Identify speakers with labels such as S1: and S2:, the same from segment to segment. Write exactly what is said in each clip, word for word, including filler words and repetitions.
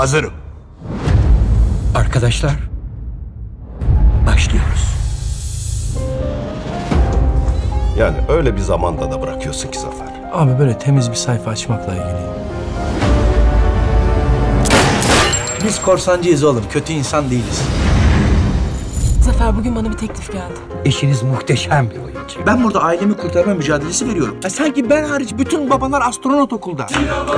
S1: Hazırım.
S2: Arkadaşlar, başlıyoruz.
S3: Yani öyle bir zamanda da bırakıyorsun ki Zafer.
S4: Abi böyle temiz bir sayfa açmakla ilgili. Biz korsancıyız oğlum, kötü insan değiliz.
S5: Zafer, bugün bana bir teklif geldi.
S2: Eşiniz muhteşem bir oyuncu.
S4: Ben burada ailemi kurtarma mücadelesi veriyorum. Ya sanki ben hariç bütün babalar astronot okulda.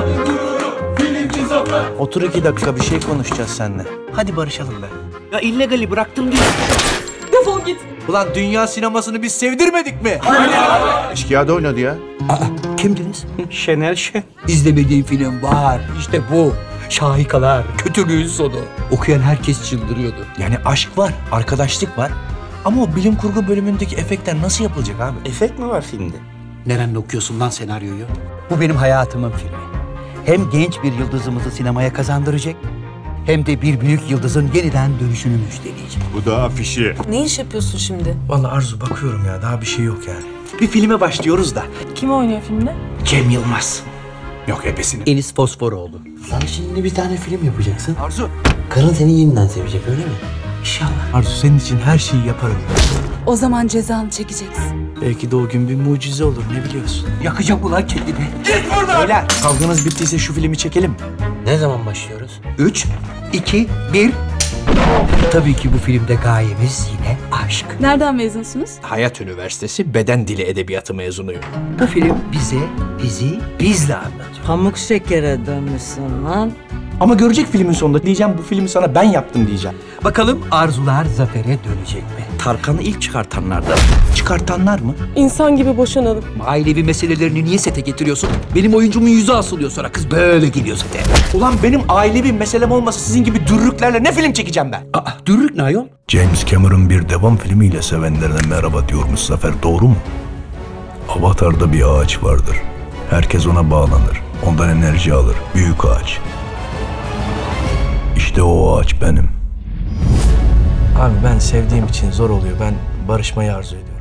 S4: Otur iki dakika, bir şey konuşacağız seninle. Hadi barışalım be. Ya illegali bıraktım diye.
S5: Defol git.
S4: Ulan dünya sinemasını biz sevdirmedik mi?
S1: Eşkıya'da oynadı ya.
S2: Aa, kimdiniz?
S4: Şener Şen.
S2: İzlemediğim film var. İşte bu. Şahikalar, kötülüğün sonu. Okuyan herkes çıldırıyordu.
S4: Yani aşk var, arkadaşlık var. Ama o bilim kurgu bölümündeki efektler nasıl yapılacak abi?
S6: Efekt mi var filmde?
S2: Nerenle okuyorsun lan senaryoyu? Bu benim hayatımın filmi. Hem genç bir yıldızımızı sinemaya kazandıracak, hem de bir büyük yıldızın yeniden dönüşünü müjdeleyecek.
S1: Bu da afişi.
S5: Ne iş yapıyorsun şimdi?
S4: Vallahi Arzu, bakıyorum ya, daha bir şey yok yani. Bir filme başlıyoruz da.
S5: Kim oynuyor filmde?
S4: Cem Yılmaz.
S1: Yok ebesini.
S2: Enis Fosforoğlu.
S6: Sen şimdi bir tane film yapacaksın.
S4: Arzu.
S6: Karın seni yeniden sevecek öyle mi?
S4: İnşallah. Arzu, senin için her şeyi yaparım.
S5: O zaman cezanı çekeceksin.
S4: Belki de o gün bir mucize olur, ne biliyorsun?
S2: Yakacak ulan kendini.
S4: Beyler, kavganız bittiyse şu filmi çekelim.
S6: Ne zaman başlıyoruz?
S2: Üç, iki, bir. Tabii ki bu filmde gayemiz yine aşk.
S5: Nereden mezunsunuz?
S4: Hayat Üniversitesi Beden Dili Edebiyatı mezunuyum.
S2: Bu film bize bizi bizle anlatıyor.
S7: Pamuk şekere dönmüşsün lan.
S4: Ama görecek filmin sonunda diyeceğim, bu filmi sana ben yaptım diyeceğim.
S2: Bakalım arzular zafere dönecek mi?
S4: Tarkan'ı ilk çıkartanlardan. Çıkartanlar mı?
S5: İnsan gibi boşanalım.
S2: Ailevi meselelerini niye sete getiriyorsun? Benim oyuncumun yüzü asılıyor, sonra kız böyle geliyor sete.
S4: Ulan benim ailevi meselem olmasa sizin gibi dürrüklerle ne film çekeceğim ben?
S2: Aa, dürrük ne ayol?
S3: James Cameron bir devam filmiyle sevenlerine merhaba diyormuş Zafer, doğru mu? Avatar'da bir ağaç vardır. Herkes ona bağlanır. Ondan enerji alır. Büyük ağaç. İşte o ağaç benim.
S4: Abi ben sevdiğim için zor oluyor. Ben barışmayı arzu ediyorum.